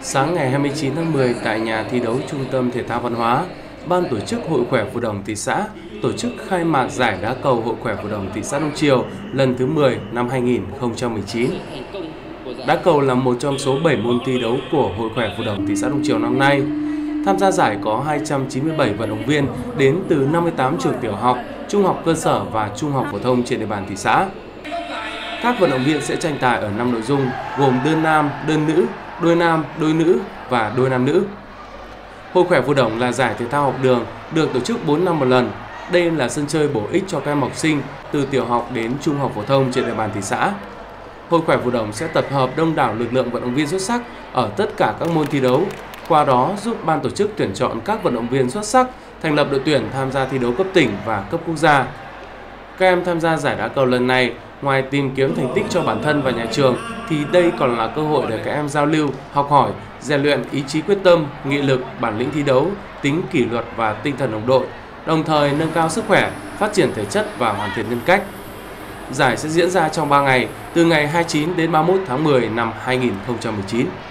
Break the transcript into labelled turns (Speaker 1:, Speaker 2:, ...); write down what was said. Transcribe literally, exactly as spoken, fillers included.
Speaker 1: Sáng ngày hai mươi chín tháng mười tại nhà thi đấu Trung tâm Thể thao Văn hóa, Ban tổ chức Hội khỏe Phù Đồng thị xã tổ chức khai mạc giải đá cầu Hội khỏe Phù Đồng thị xã Đông Triều lần thứ mười năm hai nghìn không trăm mười chín. Đá cầu là một trong số bảy môn thi đấu của Hội khỏe Phù Đồng thị xã Đông Triều năm nay. Tham gia giải có hai trăm chín mươi bảy vận động viên đến từ năm mươi tám trường tiểu học, trung học cơ sở và trung học phổ thông trên địa bàn thị xã. Các vận động viên sẽ tranh tài ở năm nội dung gồm đơn nam, đơn nữ, đôi nam, đôi nữ và đôi nam nữ. Hội khỏe Phù Đồng là giải thể thao học đường được tổ chức bốn năm một lần. Đây là sân chơi bổ ích cho các em học sinh từ tiểu học đến trung học phổ thông trên địa bàn thị xã. Hội khỏe Phù Đồng sẽ tập hợp đông đảo lực lượng vận động viên xuất sắc ở tất cả các môn thi đấu, qua đó giúp ban tổ chức tuyển chọn các vận động viên xuất sắc, thành lập đội tuyển tham gia thi đấu cấp tỉnh và cấp quốc gia. Các em tham gia giải đá cầu lần này, ngoài tìm kiếm thành tích cho bản thân và nhà trường, thì đây còn là cơ hội để các em giao lưu, học hỏi, rèn luyện ý chí quyết tâm, nghị lực, bản lĩnh thi đấu, tính kỷ luật và tinh thần đồng đội, đồng thời nâng cao sức khỏe, phát triển thể chất và hoàn thiện nhân cách. Giải sẽ diễn ra trong ba ngày, từ ngày hai mươi chín đến ba mươi mốt tháng mười năm hai nghìn không trăm mười chín.